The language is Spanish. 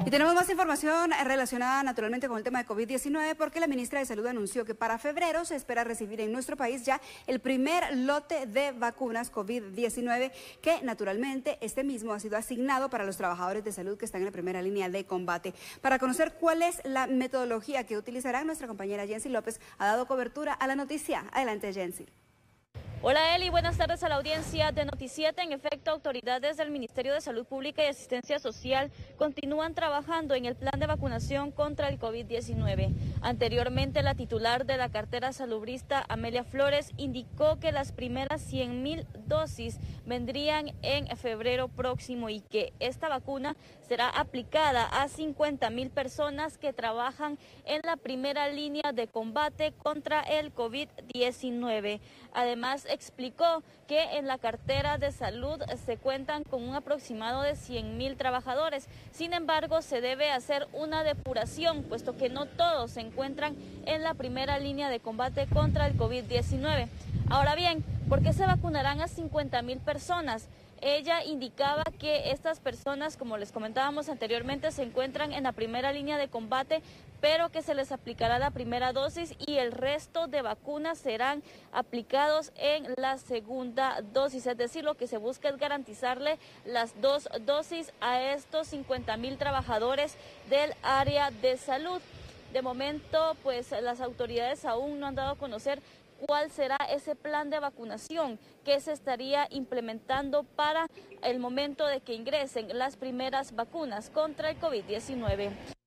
Y tenemos más información relacionada naturalmente con el tema de COVID-19 porque la ministra de Salud anunció que para febrero se espera recibir en nuestro país ya el primer lote de vacunas COVID-19 que naturalmente este mismo ha sido asignado para los trabajadores de salud que están en la primera línea de combate. Para conocer cuál es la metodología que utilizarán, nuestra compañera Jency López ha dado cobertura a la noticia. Adelante, Jency. Hola Eli, buenas tardes a la audiencia de Noticiete. En efecto, autoridades del Ministerio de Salud Pública y Asistencia Social continúan trabajando en el plan de vacunación contra el COVID-19. Anteriormente, la titular de la cartera salubrista, Amelia Flores, indicó que las primeras 100,000 dosis vendrían en febrero próximo y que esta vacuna será aplicada a 50,000 personas que trabajan en la primera línea de combate contra el COVID-19. Además, explicó que en la cartera de salud se cuentan con un aproximado de 100,000 trabajadores. Sin embargo, se debe hacer una depuración, puesto que no todos se encuentran en la primera línea de combate contra el COVID-19. Ahora bien, ¿por qué se vacunarán a 50,000 personas? Ella indicaba que estas personas, como les comentábamos anteriormente, se encuentran en la primera línea de combate, pero que se les aplicará la primera dosis y el resto de vacunas serán aplicados en la segunda dosis. Es decir, lo que se busca es garantizarle las dos dosis a estos 50,000 trabajadores del área de salud. De momento, pues las autoridades aún no han dado a conocer cuál será ese plan de vacunación que se estaría implementando para el momento de que ingresen las primeras vacunas contra el COVID-19.